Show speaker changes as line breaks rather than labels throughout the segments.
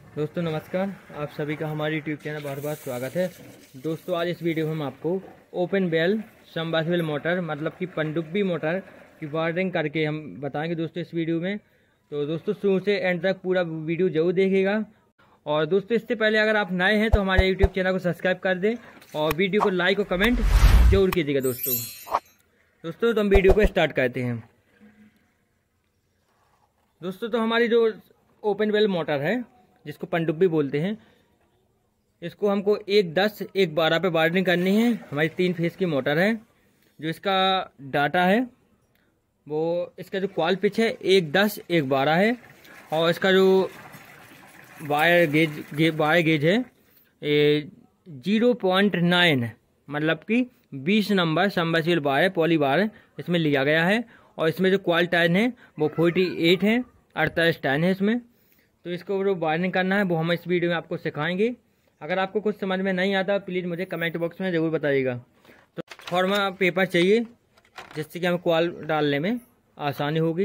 दोस्तों नमस्कार, आप सभी का हमारे यूट्यूब चैनल बहुत बहुत स्वागत है। दोस्तों आज इस वीडियो में हम आपको ओपन बेल सबमर्सिबल मोटर मतलब कि पनडुब्बी मोटर की वायरिंग करके हम बताएंगे दोस्तों इस वीडियो में। तो दोस्तों शुरू से एंड तक पूरा वीडियो जरूर देखिएगा। और दोस्तों इससे पहले अगर आप नए हैं तो हमारे यूट्यूब चैनल को सब्सक्राइब कर दें और वीडियो को लाइक और कमेंट जरूर कीजिएगा। दोस्तों तो हम वीडियो को स्टार्ट करते हैं। दोस्तों तो हमारी जो ओपन बेल मोटर है जिसको पनडुब्बी बोलते हैं, इसको हमको 1-10 1-12 पे वायरिंग करनी है। हमारी 3 फेस की मोटर है। जो इसका डाटा है वो इसका जो क्वाल पिच है 1-10 1-12 है। और इसका जो वायर गेज है 0.9 मतलब कि 20 number submersible wire poly wire इसमें लिया गया है। और इसमें जो क्वाल टाइन है वो 48 है, 48 टाइन है इसमें। तो इसको जो वायरिंग करना है वो हम इस वीडियो में आपको सिखाएंगे। अगर आपको कुछ समझ में नहीं आता प्लीज़ मुझे कमेंट बॉक्स में ज़रूर बताइएगा। तो फॉर्मा पेपर चाहिए जिससे कि हमें क्वाल डालने में आसानी होगी।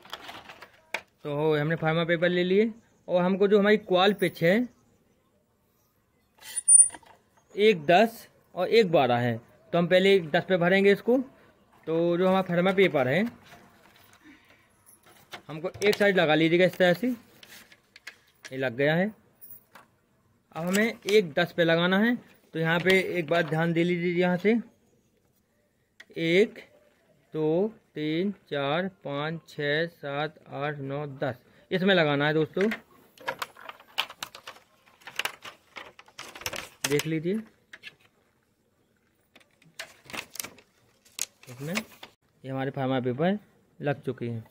तो हमने फार्मा पेपर ले लिए और हमको जो हमारी क्वाल पिच है 1-10 और 1-12 है, तो हम पहले 10 पे भरेंगे इसको। तो जो हमारा फार्मा पेपर है हमको एक साइड लगा लीजिएगा इस तरह से, ये लग गया है। अब हमें 1-10 पे लगाना है। तो यहाँ पे एक बात ध्यान दे लीजिए, यहाँ से 1 2 3 4 5 6 7 8 9 10 इसमें लगाना है दोस्तों, देख लीजिए इसमें ये हमारे फार्मा पेपर लग चुकी हैं।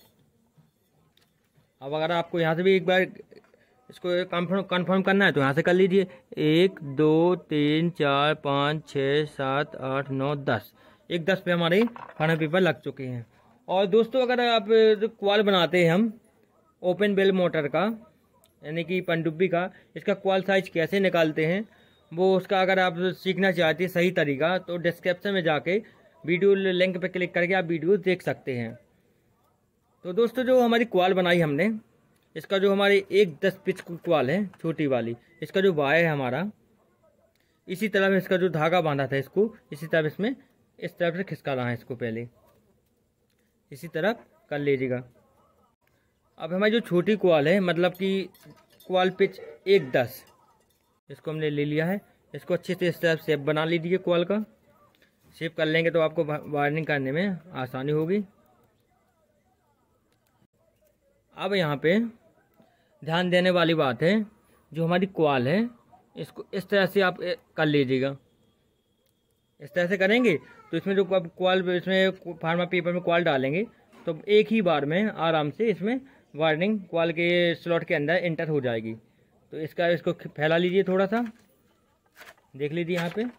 अब अगर आपको यहाँ से भी एक बार इसको कंफर्म करना है तो यहाँ से कर लीजिए। 1 2 3 4 5 6 7 8 9 10 1-10 पे हमारे फार्मा पेपर लग चुके हैं। और दोस्तों अगर आप क्वाल बनाते हैं हम ओपन बेल मोटर का यानी कि पनडुब्बी का, इसका क्वाल साइज कैसे निकालते हैं वो उसका अगर आप सीखना चाहते हैं सही तरीका तो डिस्क्रिप्शन में जाके वीडियो लिंक पे क्लिक करके आप वीडियो देख सकते हैं। तो दोस्तों जो हमारी क्वाल बनाई हमने, इसका जो हमारी 1-10 पिच क्वाल है छोटी वाली, इसका जो वायर है हमारा इसी तरफ इसका जो धागा बांधा था इसको इसी तरफ इसमें इस तरफ से खिसकाना है। इसको पहले इसी तरफ कर लीजिएगा। अब हमारी जो छोटी क्वाल है मतलब कि क्वाल पिच 1-10 इसको हमने ले लिया है। इसको अच्छे से इस तरफ शेप बना लीजिए। क्वाल का शेप कर लेंगे तो आपको वायरिंग करने में आसानी होगी। अब यहाँ पे ध्यान देने वाली बात है, जो हमारी क्वाल है इसको इस तरह से आप कर लीजिएगा। इस तरह से करेंगे तो इसमें जो क्वाल इसमें फार्मा पेपर में क्वाल डालेंगे तो एक ही बार में आराम से इसमें वायरिंग क्वाल के स्लॉट के अंदर एंटर हो जाएगी। तो इसको फैला लीजिए थोड़ा सा, देख लीजिए यहाँ पे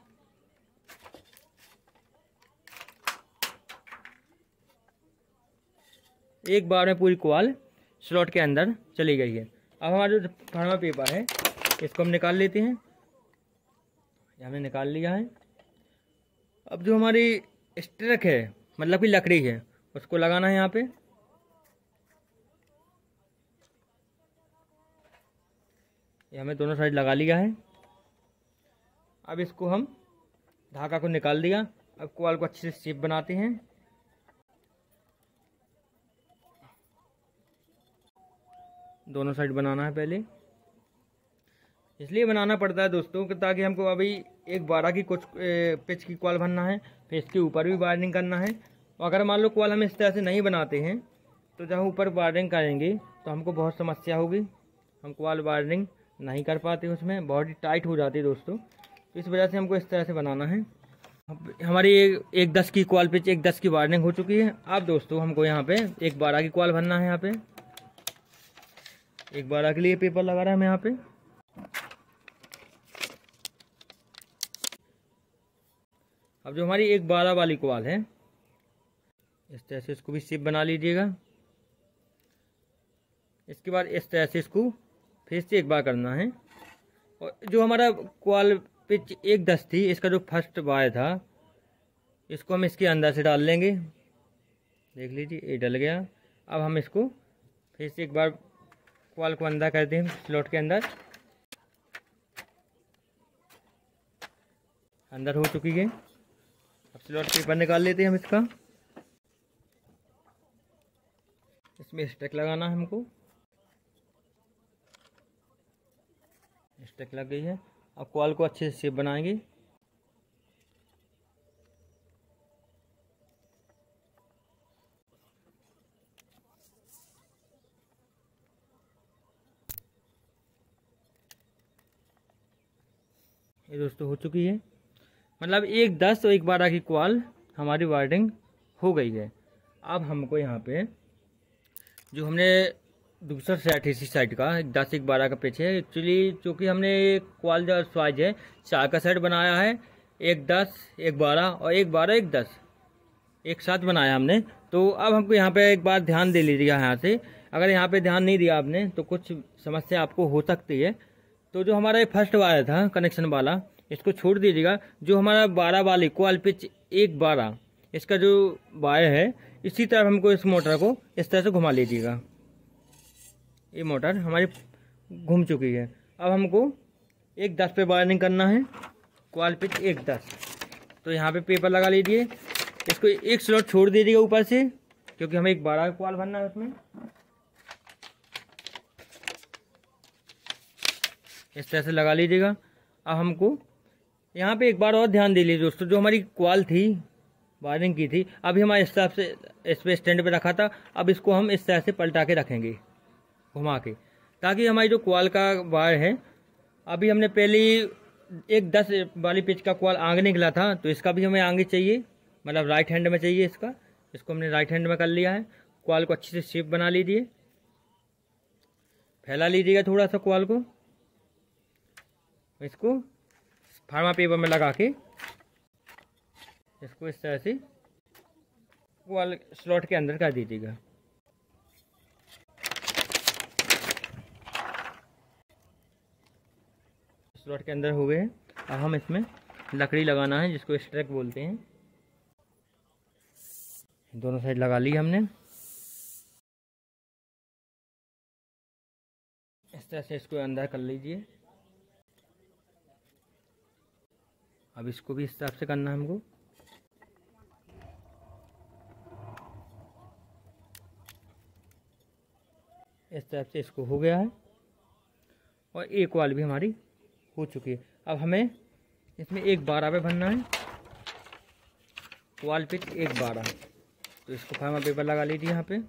एक बार में पूरी क्वाल स्लॉट के अंदर चली गई है। अब हमारा जो फार्मा पेपर है इसको हम निकाल लेते हैं। हमने निकाल लिया है। अब जो हमारी स्ट्रक है मतलब कि लकड़ी है उसको लगाना है यहाँ पे। ये हमें दोनों साइड लगा लिया है। अब इसको हम धागा को निकाल दिया। अब क्वाल को अच्छे से शेप बनाते हैं। दोनों साइड बनाना है पहले, इसलिए बनाना पड़ता है दोस्तों ताकि हमको अभी 1-12 की कुछ पिच की क्वाल बनना है, फिर इसके ऊपर भी वायरिंग करना है। और अगर मान लो क्वाल हम इस तरह से नहीं बनाते हैं तो जहाँ ऊपर वायरिंग करेंगे तो हमको बहुत समस्या होगी। हम क्वाल वायरिंग नहीं कर पाते, उसमें बहुत ही टाइट हो जाती है दोस्तों। तो इस वजह से हमको इस तरह से बनाना है। हमारी 1-10 की क्वाल पिच 1-10 की वायरिंग हो चुकी है। अब दोस्तों हमको यहाँ पे 1-12 की क्वाल बनना है। यहाँ पे 1-12 के लिए पेपर लगा रहा है हमें यहाँ पे। अब जो हमारी 1-12 वाली क्वाल है इस तरह से इसको भी शेप बना लीजिएगा। इसके बाद इस तरह से इसको फिर से एक बार करना है। और जो हमारा क्वाल पिच 1-10 थी इसका जो फर्स्ट वायर था इसको हम इसके अंदर से डाल लेंगे। देख लीजिए ये डल गया। अब हम इसको फिर से एक बार क्वाल को अंदर करते हैं स्लॉट के अंदर अंदर हो चुकी है। अब स्लॉट पेपर निकाल लेते हैं हम इसका। इसमें स्टिक लगाना है हमको। स्टिक लग गई है। अब कॉल को अच्छे से शेप बनाएंगे। ये दोस्तों हो चुकी है, मतलब 1 10 और 1 12 की कॉल हमारी वायरिंग हो गई है। अब हमको यहाँ पे जो हमने दूसरा सेट है इसी साइड का 1 10 1 12 का पीछे एक्चुअली चूँकि हमने कॉल जो साइज है 4 का सेट बनाया है, 1 10 1 12 और 1 12 1 10 एक साथ बनाया हमने। तो अब हमको यहाँ पे एक बार ध्यान दे लीजिएगा यहाँ से। अगर यहाँ पे ध्यान नहीं दिया आपने तो कुछ समस्या आपको हो सकती है। तो जो हमारा ये फर्स्ट वायर था कनेक्शन वाला, इसको छोड़ दीजिएगा। जो हमारा 12 वाली कॉल पिच 1 12 इसका जो वायर है, इसी तरह हमको इस मोटर को इस तरह से घुमा लीजिएगा। ये मोटर हमारी घूम चुकी है। अब हमको 1 10 पे वायरिंग करना है, कॉल पिच 1 10। तो यहाँ पे पेपर लगा लीजिए। इसको एक स्लॉट छोड़ दीजिएगा ऊपर से, क्योंकि हमें 1 12 का कॉल भरना है उसमें। इस तरह से लगा लीजिएगा। अब हमको यहाँ पे एक बार और ध्यान दे लीजिए दोस्तों, जो हमारी कॉल थी वायरिंग की थी, अभी हमारे हिसाब से इस पे स्टैंड पे रखा था। अब इसको हम इस तरह से पलटा के रखेंगे घुमा के, ताकि हमारी जो कॉल का वायर है, अभी हमने पहली 1 10 वाली पिच का कॉल आगे निकला था, तो इसका भी हमें आगे चाहिए, मतलब राइट हैंड में चाहिए इसका। इसको हमने राइट हैंड में कर लिया है। कॉल को अच्छे से शेप बना लीजिए, फैला लीजिएगा थोड़ा सा कॉल को। इसको फार्मा पेपर में लगा के इसको इस तरह से कॉल स्लॉट के अंदर कर दीजिएगा। स्लॉट के अंदर हो गए। अब हम इसमें लकड़ी लगाना है, जिसको स्ट्रैक बोलते हैं। दोनों साइड लगा ली हमने। इस तरह से इसको अंदर कर लीजिए। अब इसको भी इस तरह से करना है हमको। इस तरह से इसको हो गया है और एक वाल भी हमारी हो चुकी है। अब हमें इसमें 1 12 पे भरना है, वाल पिच 1 12। तो इसको फार्मा पेपर लगा लीजिए यहाँ पे।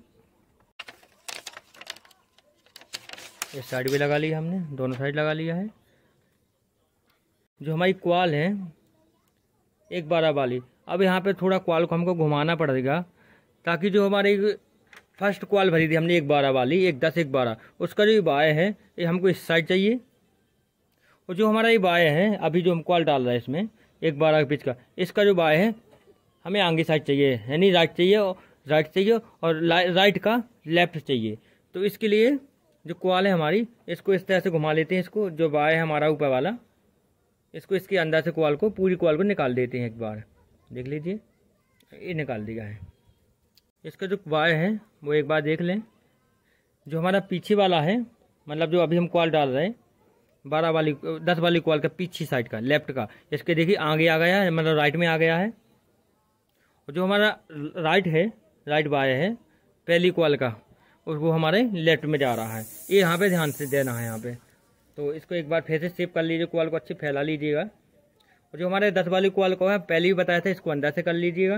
इस साइड भी लगा लिया हमने, दोनों साइड लगा लिया है। जो हमारी क्वाल है 1 12 वाली, अब यहाँ पे थोड़ा क्वाल को हमको घुमाना पड़ेगा, ताकि जो हमारी फर्स्ट क्वाल भरी थी हमने 1 12 वाली 1 10 1 12, उसका जो बाय है ये हमको इस साइड चाहिए। और जो हमारा ये बाय है, अभी जो हम क्वाल डाल रहे हैं इसमें 1 12 पिच का, इसका जो बाय है हमें आगे साइड चाहिए, यानी राइट चाहिए और राइट का लेफ्ट चाहिए। तो इसके लिए जो क्वाल है हमारी, इसको इस तरह से घुमा लेते हैं। इसको जो बाय है हमारा ऊपर वाला, इसको इसके अंदर से क्वाल को पूरी क्वाल को निकाल देते हैं। एक बार देख लीजिए, ये निकाल दिया है। इसका जो बाय है वो एक बार देख लें। जो हमारा पीछे वाला है, मतलब जो अभी हम क्वाल डाल रहे हैं 12 वाली 10 वाली क्वाल का पीछे साइड का लेफ्ट का, इसके देखिए आगे आ गया है, मतलब राइट में आ गया है। और जो हमारा राइट बाय है पहली क्वाल का, वो हमारे लेफ्ट में जा रहा है। ये यहाँ पे ध्यान से देना है यहाँ पे। तो इसको एक बार फिर से शेप कर लीजिए, क्वाल को अच्छी फैला लीजिएगा। और जो हमारे 10 वाली क्वाल को है पहले ही बताया था, इसको अंदर से कर लीजिएगा।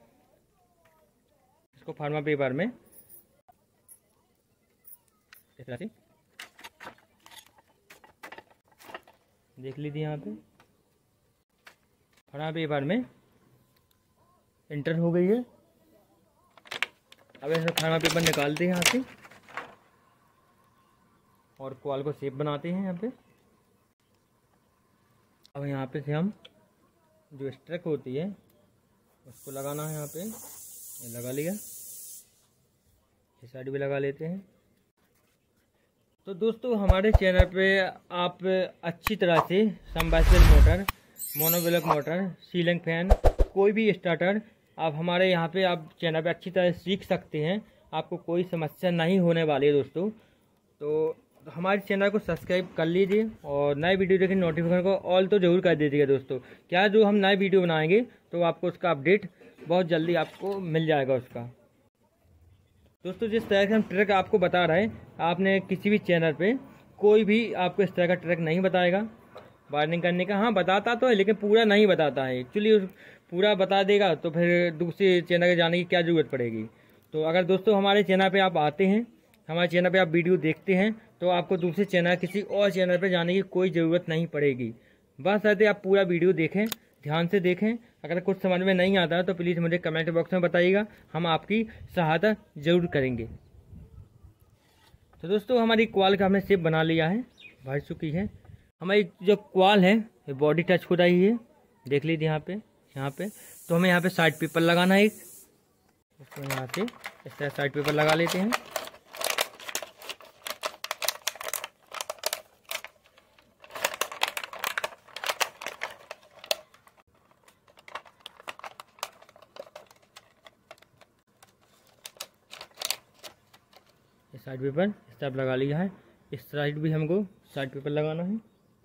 इसको फार्मा पेपर में इस तरह से देख लीजिए। यहाँ पे फार्मा पेपर में इंटर हो गई है। अब ऐसे फार्मा पेपर निकालते हैं यहाँ से और क्वाल को शेप बनाते हैं यहाँ पे। अब यहाँ पे से हम जो स्ट्रक होती है उसको लगाना है यहाँ पे। ये लगा लिया, इस साइड भी लगा लेते हैं। तो दोस्तों हमारे चैनल पे आप अच्छी तरह से submersible motor, monoblock motor, ceiling fan, कोई भी स्टार्टर आप हमारे यहाँ पे आप चैनल पे अच्छी तरह सीख सकते हैं। आपको कोई समस्या नहीं होने वाली है दोस्तों। तो हमारे चैनल को सब्सक्राइब कर लीजिए और नए वीडियो देखें नोटिफिकेशन को ऑल तो ज़रूर कर दीजिएगा दोस्तों। क्या जो हम नए वीडियो बनाएंगे तो आपको उसका अपडेट बहुत जल्दी आपको मिल जाएगा उसका। दोस्तों जिस तरह से हम ट्रैक आपको बता रहे हैं, आपने किसी भी चैनल पे कोई भी आपको इस तरह का ट्रैक नहीं बताएगा वायरिंग करने का। हाँ बताता तो है लेकिन पूरा नहीं बताता है एक्चुअली। पूरा बता देगा तो फिर दूसरे चैनल के जाने की क्या ज़रूरत पड़ेगी। तो अगर दोस्तों हमारे चैनल पे आप आते हैं, हमारे चैनल पे आप वीडियो देखते हैं, तो आपको दूसरे चैनल किसी और चैनल पे जाने की कोई ज़रूरत नहीं पड़ेगी। बस ऐसे आप पूरा वीडियो देखें, ध्यान से देखें। अगर कुछ समझ में नहीं आता है तो प्लीज़ मुझे कमेंट बॉक्स में बताइएगा, हम आपकी सहायता ज़रूर करेंगे। तो दोस्तों हमारी क्वाल का हमने शेप बना लिया है, भर चुकी है। हमारी जो क्वाल है ये बॉडी टच हो रही है, देख लीजिए यहाँ पे। तो हमें यहाँ पे साइड पेपर लगाना है एक, उसको यहाँ से इस तरह साइड पेपर लगा लेते हैं। ये साइड पेपर इस तरफ लगा लिया है, इस साइड भी हमको साइड पेपर लगाना है।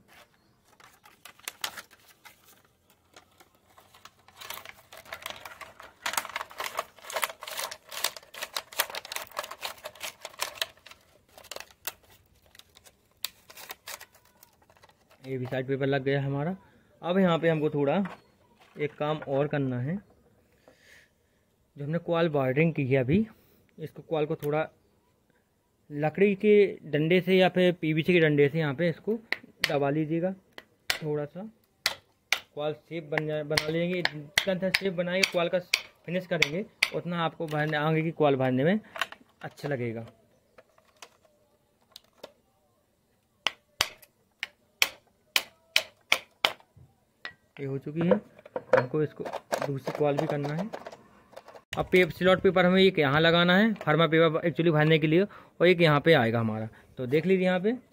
ये भी साइड पेपर लग गया हमारा। अब यहाँ पे हमको थोड़ा एक काम और करना है। जो हमने क्वाल वायरिंग की है अभी, इसको क्वाल को थोड़ा लकड़ी के डंडे से या फिर पीवीसी के डंडे से यहाँ पे इसको दबा लीजिएगा थोड़ा सा। क्वाल शेप बना लेंगे। जितना शेप बनाएंगे क्वाल का फिनिश करेंगे उतना आपको भरने आगे की क्वाल भरने में अच्छा लगेगा। ये हो चुकी है, हमको इसको दूसरी क्वाल भी करना है। अब स्लॉट पेपर हमें एक यहाँ लगाना है फर्मा पेपर एक्चुअली भरने के लिए, और एक यहाँ पे आएगा हमारा। तो देख लीजिए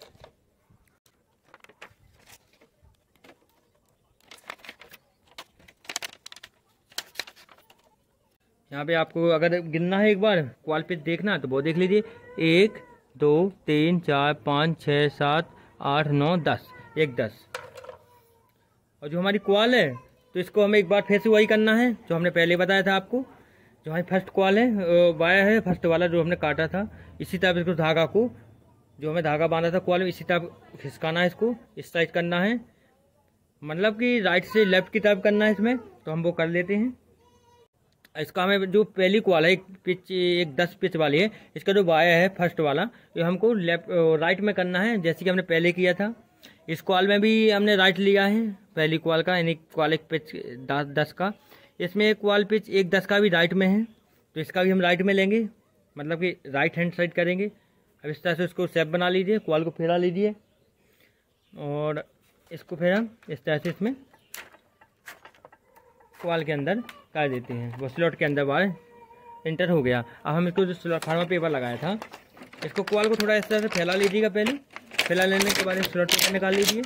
यहाँ पे आपको अगर गिनना है एक बार क्वाल पे देखना है तो वो देख लीजिए। 1 2 3 4 5 6 7 8 9 10, 10। और जो हमारी क्वाल है तो इसको हमें एक बार फिर से वही करना है जो हमने पहले बताया था आपको। जो हमारी फर्स्ट क्वाल है वाया है फर्स्ट वाला जो हमने काटा था, इसी तरह इसको धागा को जो हमें धागा बांधा था क्वाल में इसी तरह खिसकाना है, इसको इस साइड करना है, मतलब कि राइट से लेफ्ट की तरफ करना है इसमें। तो हम वो कर लेते हैं। इसका हमें जो पहली क्वाल है एक 10 पिच वाली है, इसका जो वाया है फर्स्ट वाला ये हमको राइट में करना है जैसे कि हमने पहले किया था। इस क्वाल में भी हमने राइट लिया है पहली क्वाल का, यानी क्वाल एक पिच 10 का। इसमें एक क्वाल पिच 1 10 का भी राइट में है, तो इसका भी हम राइट में लेंगे, मतलब कि राइट हैंड साइड करेंगे। अब इस तरह से उसको शेप बना लीजिए, क्वाल को फैला लीजिए और इसको फिर हम इस तरह से इसमें क्वाल के अंदर कर देते हैं। वो स्लॉट के अंदर बाहर इंटर हो गया। अब हम इसको जो फार्मा पेपर लगाया था इसको क्वाल को थोड़ा इस तरह से फैला लीजिएगा। पहले फैला लेने के बाद स्लॉट पेपर निकाल लीजिए।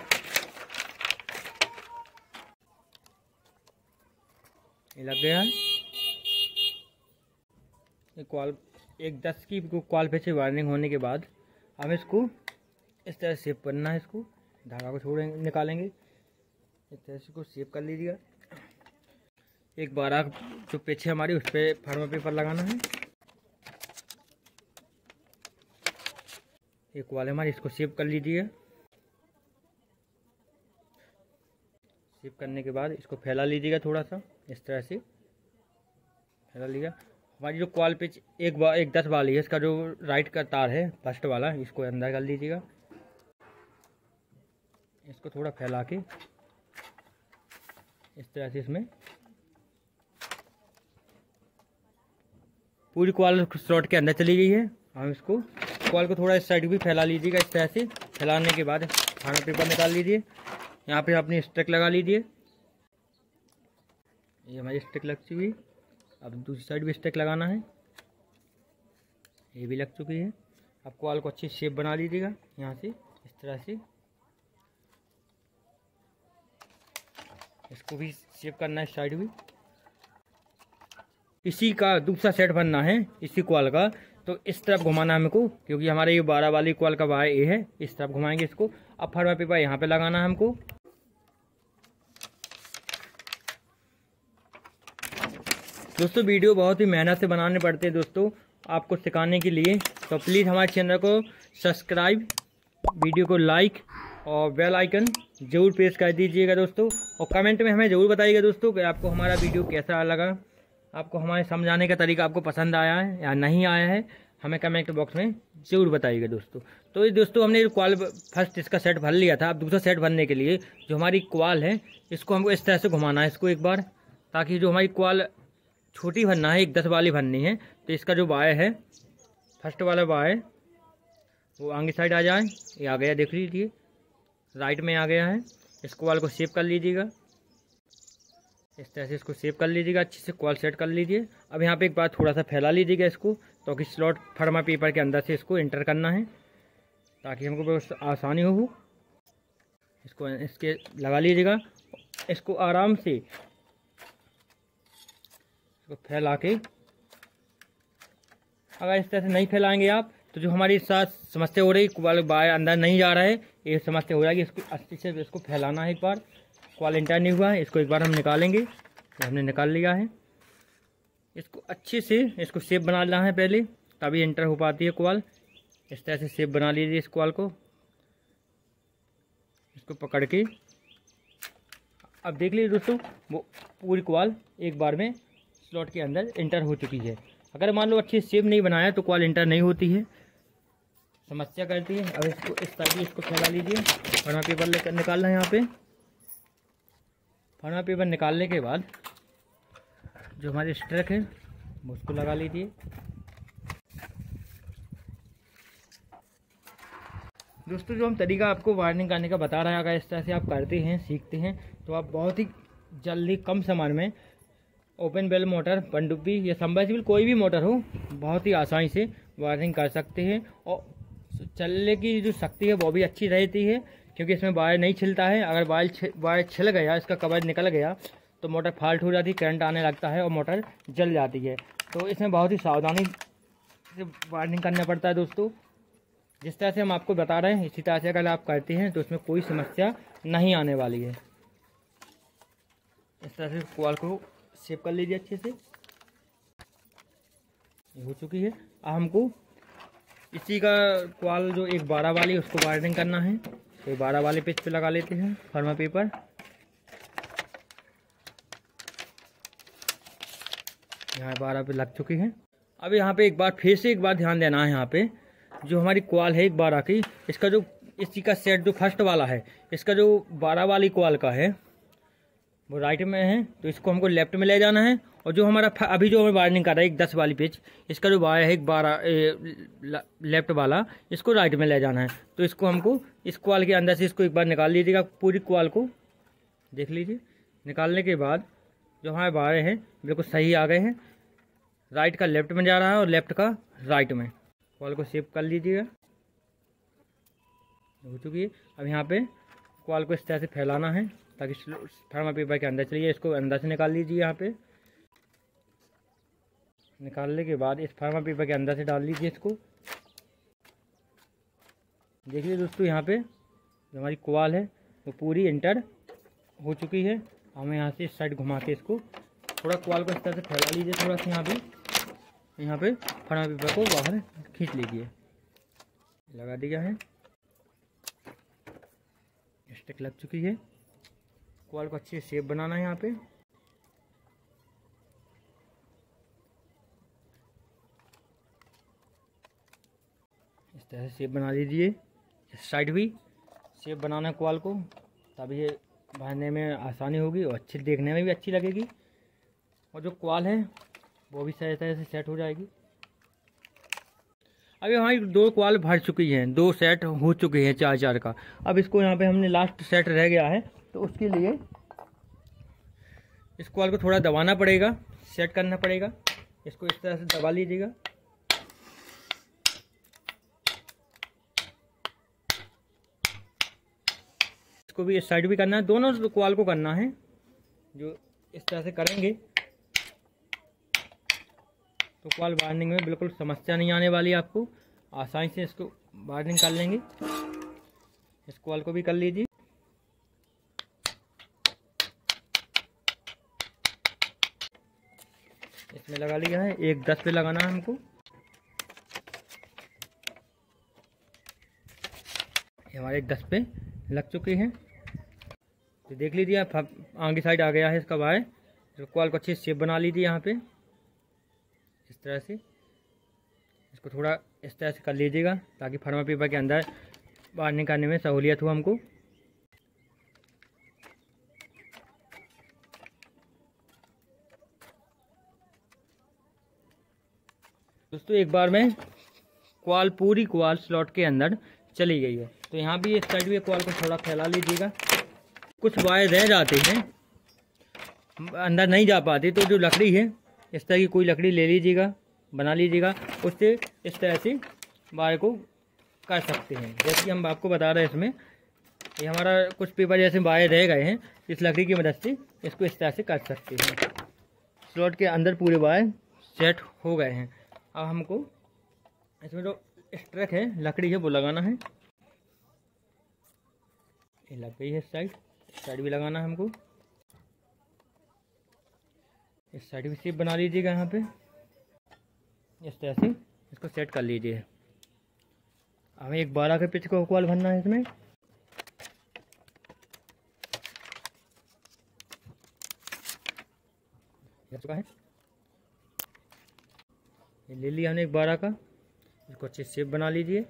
ये लग गया है। ये क्वाल एक 10 की क्वाल पे से वायरिंग होने के बाद हम इसको इस तरह शेप करना है। इसको धागा को छोड़ेंगे, निकालेंगे, इस तरह से इसको शेप कर लीजिएगा। एक 12 जो पीछे हमारी उस पर फार्मा पेपर लगाना है। एक वाले हमारी इसको शेप कर लीजिए। शेप करने के बाद इसको फैला लीजिएगा, थोड़ा सा इस तरह से फैला लिया। हमारी जो क्वाल पिच एक 10 वाली है, इसका जो राइट का तार है फर्स्ट वाला, इसको अंदर कर लीजिएगा। इसको थोड़ा फैला के इस तरह से इसमें पूरी क्वाल स्लॉट के अंदर चली गई है। हम इसको क्वाल को थोड़ा इस साइड भी फैला लीजिएगा। इस तरह से फैलाने के बाद खाना पेपर निकाल लीजिए। यहाँ पे अपनी स्टिक लगा लीजिए। ये हमारी स्टिक लग चुकी है। अब दूसरी साइड भी स्टिक लगाना है, ये भी लग चुकी है। अब क्वाल को अच्छी शेप बना लीजिएगा यहाँ से इस तरह से। इसको भी शेप करना है साइड भी। इसी का दूसरा सेट बनना है इसी क्वाल का, तो इस तरफ घुमाना हमको, क्योंकि हमारे ये 12 वाली कॉल का वायर ये है, इस तरफ घुमाएंगे इसको। अब फरमा पेपर यहाँ पे लगाना है हमको। दोस्तों वीडियो बहुत ही मेहनत से बनाने पड़ते हैं दोस्तों आपको सिखाने के लिए, तो प्लीज़ हमारे चैनल को सब्सक्राइब, वीडियो को लाइक और बेल आइकन ज़रूर प्रेस कर दीजिएगा दोस्तों। और कमेंट में हमें ज़रूर बताइएगा दोस्तों कि आपको हमारा वीडियो कैसा लगा, आपको हमारे समझाने का तरीका आपको पसंद आया है या नहीं आया है, हमें कमेंट बॉक्स में ज़रूर बताइएगा दोस्तों। तो ये दोस्तों हमने क्वाल फर्स्ट इसका सेट भर लिया था। अब दूसरा सेट भरने के लिए जो हमारी क्वाल है इसको हमको इस तरह से घुमाना है इसको एक बार, ताकि जो हमारी क्वाल छोटी भरना है, एक 10 वाली भरनी है। तो इसका जो वायर है, फर्स्ट वाला वायर वो आगे साइड आ जाए। ये आ गया, देख लीजिए राइट में आ गया है। इस क्वाल को सेव कर लीजिएगा, इस तरह से इसको सेव कर लीजिएगा, अच्छे से क्वाल सेट कर लीजिए। अब यहाँ पे एक बार थोड़ा सा फैला लीजिएगा इसको, ताकि स्लॉट फर्मा पेपर के अंदर से इसको इंटर करना है, ताकि हमको बहुत आसानी हो। इसको इसके लगा लीजिएगा, इसको आराम से इसको फैला के, अगर इस तरह से नहीं फैलाएंगे आप तो जो हमारी साथ समस्या हो रही, क्वाल बाहर अंदर नहीं जा रहा है, ये समस्या हो जाएगी। इसको अच्छे से इसको फैलाना है। एक बार क्वाल इंटर नहीं हुआ है, इसको एक बार हम निकालेंगे। तो हमने निकाल लिया है। इसको अच्छे से इसको शेप बना लेना है पहले, तभी इंटर हो पाती है क्वाल। इस तरह से शेप बना लीजिए इस क्वाल को, इसको पकड़ के। अब देख लीजिए दोस्तों, वो पूरी क्वाल एक बार में स्लॉट के अंदर इंटर हो चुकी है। अगर मान लो अच्छी शेप नहीं बनाया तो क्वाल इंटर नहीं होती है, समस्या करती है। अब इसको इस तरह इसको फैला लीजिए। फर्मा पेपर लेकर निकालना है। यहाँ पे फर्मा पेपर निकालने के बाद जो हमारी स्ट्रक है वो उसको लगा लीजिए। दोस्तों जो हम तरीका आपको वायरिंग करने का बता रहे हैं, अगर इस तरह से आप करते हैं, सीखते हैं, तो आप बहुत ही जल्दी कम समय में ओपन बेल मोटर, पनडुब्बी या सबमर्सिबल कोई भी मोटर हो, बहुत ही आसानी से वायरिंग कर सकते हैं। और चलने की जो शक्ति है वो भी अच्छी रहती है, क्योंकि इसमें वायर नहीं छिलता है। अगर वायर छिल गया, इसका कवर निकल गया, तो मोटर फॉल्ट हो जाती है, करंट आने लगता है और मोटर जल जाती है। तो इसमें बहुत ही सावधानी से वायरिंग करना पड़ता है दोस्तों। जिस तरह से हम आपको बता रहे हैं, इसी तरह से अगर आप करते हैं तो इसमें कोई समस्या नहीं आने वाली है। इस तरह से क्वाल को शेप कर लीजिए अच्छे से। ये हो चुकी है। अब हमको इसी का क्वाल जो एक 12 वाली उसको वायरिंग करना है। तो 12 वाले पेज पे लगा लेते हैं फर्मा पेपर। यहाँ 12 पे लग चुकी है। अब यहाँ पे एक बार फिर से एक बार ध्यान देना है। यहाँ पे जो हमारी क्वाल है एक 12 की, इसका जो इसी का सेट जो फर्स्ट वाला है, इसका जो 12 वाली क्वाल का है वो राइट में है, तो इसको हमको लेफ्ट में ले जाना है। और जो हमारा अभी जो हमें वायरिंग कर रहा है एक 10 वाली पेज, इसका जो वायर है एक 12 लेफ्ट वाला, इसको राइट में ले जाना है। तो इसको हमको इस क्वाल के अंदर से इसको एक बार निकाल लीजिएगा, पूरी क्वाल को देख लीजिए। निकालने के बाद जो हमारे वायर हैं बिल्कुल सही आ गए हैं। राइट का लेफ्ट में जा रहा है और लेफ्ट का राइट में। क्वाल को शेप कर लीजिएगा, हो चुकी है। अब यहाँ पे क्वाल को इस तरह से फैलाना है ताकि फर्मा पेपर के अंदर चलिए। इसको अंदर से निकाल लीजिए। यहाँ पे निकालने के बाद इस फर्मा पेपर के अंदर से डाल लीजिए इसको। देखिए दोस्तों, यहाँ पे जो हमारी क्वाल है वो पूरी इंटर हो चुकी है। हमें यहाँ से इस साइड घुमा के इसको थोड़ा क्वाल को इस तरह से फैला लीजिए थोड़ा सा। यहाँ पे फर्मा पेपर को बाहर खींच लीजिए। लगा दिया है, स्टिक लग चुकी है। क्वाल को अच्छे से शेप बनाना है। यहाँ पे इस तरह से शेप बना लीजिए। इस साइड भी शेप बनाना है क्वाल को, तभी ये भरने में आसानी होगी और अच्छी देखने में भी अच्छी लगेगी। और जो क्वाल है वो भी सही तरह से सेट हो जाएगी। अभी हमारी 2 क्वाल भर चुकी हैं, 2 सेट हो चुके हैं 4-4 का। अब इसको यहाँ पे हमने लास्ट सेट रह गया है, तो उसके लिए इस क्वाल को थोड़ा दबाना पड़ेगा, सेट करना पड़ेगा। इसको इस तरह से दबा लीजिएगा। इसको भी इस साइड भी करना है, दोनों क्वाल को करना है। जो इस तरह से करेंगे तो कॉल वायरिंग में बिल्कुल समस्या नहीं आने वाली, आपको आसानी से इसको वायरिंग कर लेंगे। इस कॉल को भी कर लीजिए। इसमें लगा लिया है, 1-10 पे लगाना है हमको। ये हमारे 1-10 पे लग चुके हैं। तो देख लीजिए आप, आगे साइड आ गया है इसका वायर। तो कॉल को अच्छी शेप बना लीजिए यहाँ पे, इस तरह से। इसको थोड़ा इस तरह से कर लीजिएगा ताकि फार्मा पेपर के अंदर बाहर निकालने में सहूलियत हो हमको। दोस्तों एक बार में पूरी कॉल स्लॉट के अंदर चली गई है। तो यहाँ भी इस साइड भी कॉल को थोड़ा फैला लीजिएगा। कुछ वायर रह जाते हैं, अंदर नहीं जा पाते, तो जो लकड़ी है इस तरह की कोई लकड़ी ले लीजिएगा, बना लीजिएगा, उससे इस तरह से वायर को कर सकते हैं। जैसे कि हम आपको बता रहे हैं, इसमें ये हमारा कुछ पेपर जैसे वायर रह गए हैं, इस लकड़ी की मदद से इसको इस तरह से कर सकते हैं। स्लॉट के अंदर पूरे वायर सेट हो गए हैं। अब हमको इसमें जो स्ट्रक है, लकड़ी है, वो लगाना है। ये लग गई है इस साइड भी लगाना है हमको। इस साइड भी शेप बना लीजिएगा यहाँ पे, इस तरह से इसको सेट कर लीजिए। हमें एक 12 के पिच का कॉल भरना है इसमें। चुका है, ये ले लिया हमने एक 12 का। इसको अच्छे शेप बना लीजिए।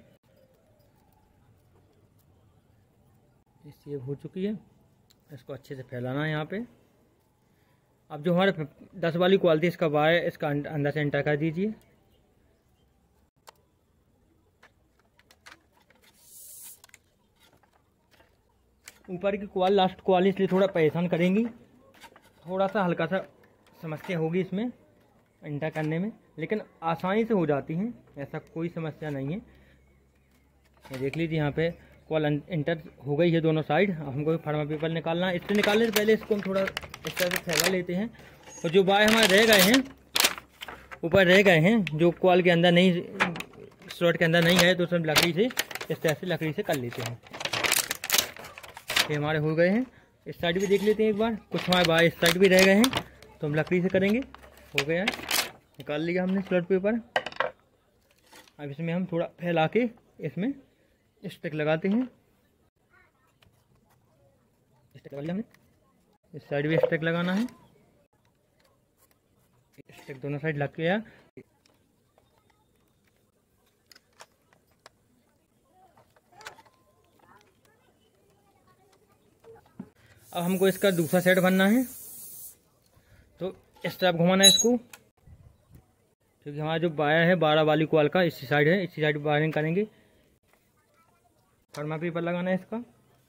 ये शेप हो चुकी है, इसको अच्छे से फैलाना है यहाँ पे। अब जो हमारे 10 वाली क्वालिटी इसका वायर इसका अंदर से एंटर कर दीजिए। ऊपर की क्वाल लास्ट क्वाल इसलिए थोड़ा परेशान करेंगी, थोड़ा सा हल्का सा समस्या होगी इसमें एंटर करने में, लेकिन आसानी से हो जाती हैं, ऐसा कोई समस्या नहीं है। ये देख लीजिए यहाँ पे कॉल एंटर हो गई है दोनों साइड। अब हमको फार्मा पेपर निकालना है। इससे निकालने से पहले इसको हम थोड़ा इस तरह से फैला लेते हैं। और जो वायर हमारे रह गए हैं, ऊपर रह गए हैं, जो कॉल के अंदर नहीं, स्लॉट के अंदर नहीं है, तो सब लकड़ी से इस तरह से लकड़ी से कर लेते हैं। ये हमारे हो गए हैं। इस साइड भी देख लेते हैं एक बार, कुछ हमारे वायर इस साइड भी रह गए हैं, तो हम लकड़ी से करेंगे। हो गया है, निकाल लिया हमने स्लॉट पेपर। अब इसमें हम थोड़ा फैला के इसमें स्टिक लगाते हैं। स्टिक लगा लिया हमने, इस साइड भी स्टिक लगाना है। स्टिक दोनों साइड लग गया। अब हमको इसका दूसरा सेट बनना है, तो इस तरफ घुमाना है इसको, क्योंकि हमारा जो वायर है 12 वाली कॉल का इसी साइड है, इसी साइड वायरिंग करेंगे। फार्मा पेपर लगाना है इसका।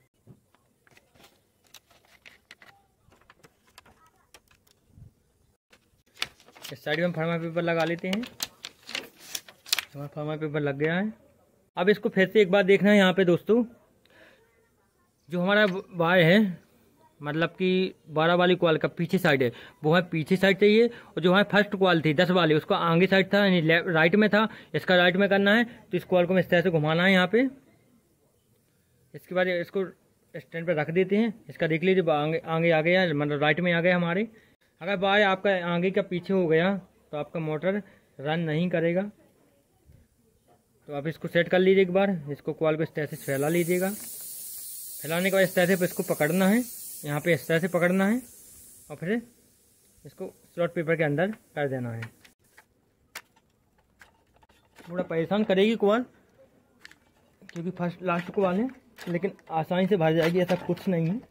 इस साइड में हम फार्मा पेपर लगा लेते हैं। हमारा फार्मा पेपर लग गया है। अब इसको फिर से एक बार देखना है यहाँ पे दोस्तों, जो हमारा वायर है, मतलब कि 12 वाली कॉल का पीछे साइड है, वो है पीछे साइड चाहिए। और जो हमारी फर्स्ट कॉल थी 10 वाली, उसका आगे साइड था, यानी राइट में था। इसका राइट में करना है, तो इस कॉल को इस तरह से घुमाना है यहाँ पे। इसके बाद इसको स्टैंड पर रख देते हैं। इसका देख लीजिए आगे आ गया, मतलब राइट में आ गया हमारे। अगर वायर आपका आगे का पीछे हो गया तो आपका मोटर रन नहीं करेगा। तो आप इसको सेट कर लीजिए एक बार। इसको कॉल को इस तरह से फैला लीजिएगा। फैलाने के बाद इस तरह से इसको पकड़ना है, यहाँ पे इस तरह से पकड़ना है, और फिर इसको स्लॉट पेपर के अंदर कर देना है। थोड़ा परेशान करेगी कॉल, क्योंकि फर्स्ट लास्ट कॉल है, लेकिन आसानी से भर जाएगी, ऐसा कुछ नहीं है।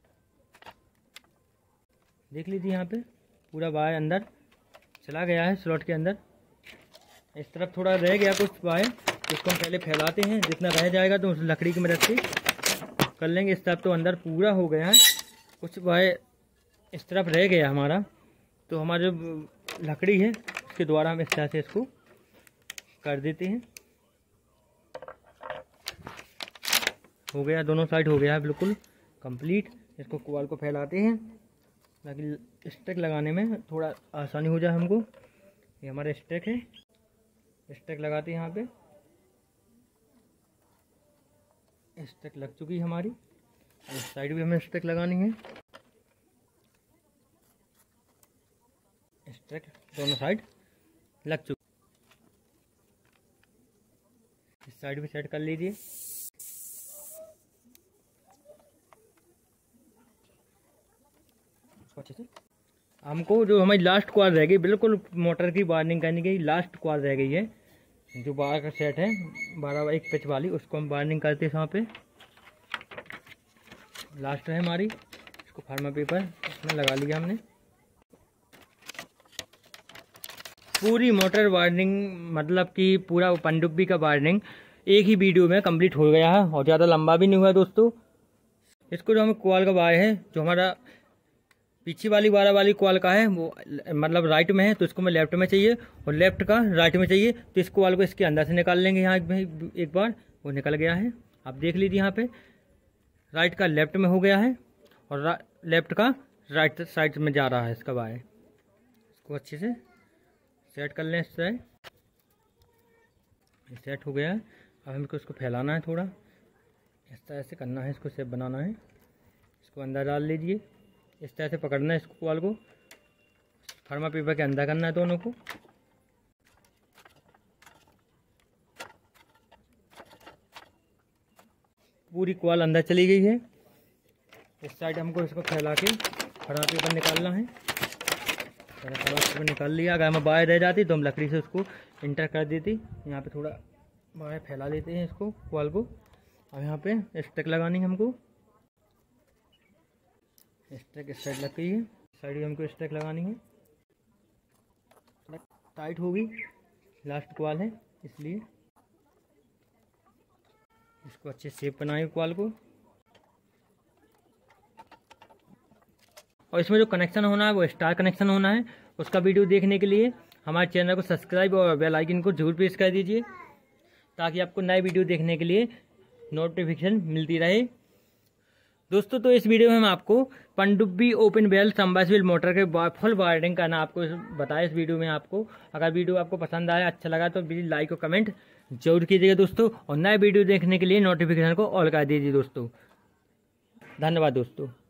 देख लीजिए यहाँ पे पूरा वायर अंदर चला गया है स्लॉट के अंदर। इस तरफ थोड़ा रह गया कुछ वायर, इसको हम पहले फैलाते हैं। जितना रह जाएगा तो उस लकड़ी की मदद से कर लेंगे। इस तरफ तो अंदर पूरा हो गया है, कुछ वायर इस तरफ रह गया हमारा, तो हमारा जो लकड़ी है उसके द्वारा हम इस तरह से इसको कर देते हैं। हो गया, दोनों साइड हो गया है बिल्कुल कंप्लीट। इसको कॉल को फैलाते हैं ताकि स्टिक लगाने में थोड़ा आसानी हो जाए हमको। ये हमारा स्टैक है, स्टैक लगाते हैं यहाँ पे। स्टैक लग चुकी है हमारी। इस साइड भी हमें स्टैक लगानी है। स्टैक दोनों साइड लग चुकी। इस साइड भी सेट कर लीजिए। अच्छे से हमको जो हमारी लास्ट क्वार रह गई, बिल्कुल मोटर की वायरिंग करने की लास्ट क्वार रह गई है, जो 12 का सेट है, 12 एक पिच वाली, उसको हम वायरिंग करते हैं। यहाँ पे लास्ट है हमारी। इसको फार्मा पेपर इसमें लगा लिया हमने। पूरी मोटर वायरिंग, मतलब कि पूरा पनडुब्बी का वायरिंग एक ही वीडियो में कंप्लीट हो गया है और ज़्यादा लंबा भी नहीं हुआ दोस्तों। इसको जो हमें क्वाल का वायर है, जो हमारा पीछे वाली 12 वाली क्वाल का है, वो मतलब राइट में है, तो इसको मैं लेफ्ट में चाहिए, और लेफ्ट का राइट में चाहिए, तो इस क्वाल को इसके अंदर से निकाल लेंगे। यहाँ एक बार वो निकल गया है, आप देख लीजिए। यहाँ पे राइट का लेफ्ट में हो गया है और लेफ्ट का राइट साइड में जा रहा है इसका वायर। इसको अच्छे से सेट कर लें। इससे सेट हो गया है। अब हमको इसको फैलाना है, थोड़ा इस तरह से करना है, इसको शेप बनाना है। इसको अंदर डाल लीजिए, इस तरह से पकड़ना है इसको, क्वाल को फार्मा पेपर के अंदर करना है दोनों को। पूरी क्वाल अंदर चली गई है। इस साइड हमको इसको फैला के फार्मा पेपर निकालना है। फार्मा पेपर निकाल लिया। अगर हमें वायर रह जाती तो हम लकड़ी से उसको इंटर कर देती। यहाँ पे थोड़ा वायर फैला लेते हैं इसको, क्वाल को। अब यहाँ पे स्टिक लगानी है हमको। स्टिक इस साइड लग गई है, साइड भी हमको स्टिक लगानी है। टाइट होगी, लास्ट क्वाल है इसलिए। इसको अच्छे शेप बनाए क्वाल को। और इसमें जो कनेक्शन होना है वो स्टार कनेक्शन होना है। उसका वीडियो देखने के लिए हमारे चैनल को सब्सक्राइब और बेल आइकन को जरूर प्रेस कर दीजिए, ताकि आपको नए वीडियो देखने के लिए नोटिफिकेशन मिलती रहे। दोस्तों, तो इस वीडियो में हम आपको पनडुब्बी ओपन वेल सबमर्सिबल मोटर के फुल वायरिंग करना आपको बताया। इस वीडियो में आपको, अगर वीडियो आपको पसंद आया, अच्छा लगा, तो प्लीज़ लाइक और कमेंट जरूर कीजिएगा दोस्तों। और नए वीडियो देखने के लिए नोटिफिकेशन को ऑल कर दीजिए दोस्तों। धन्यवाद दोस्तों।